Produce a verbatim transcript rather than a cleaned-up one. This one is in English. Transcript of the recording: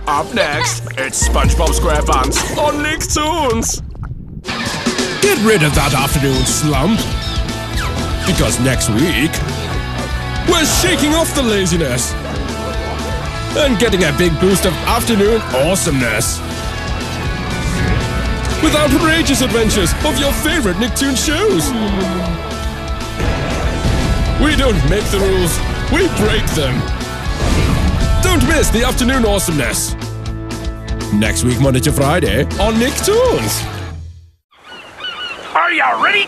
Up next, it's SpongeBob SquarePants on NickToons. Get rid of that afternoon slump. Because next week, we're shaking off the laziness and getting a big boost of afternoon awesomeness with outrageous adventures of your favorite NickToons shows. We don't make the rules, we break them. Don't miss the afternoon awesomeness. Next week, Monday to Friday, on NickToons. Are you ready?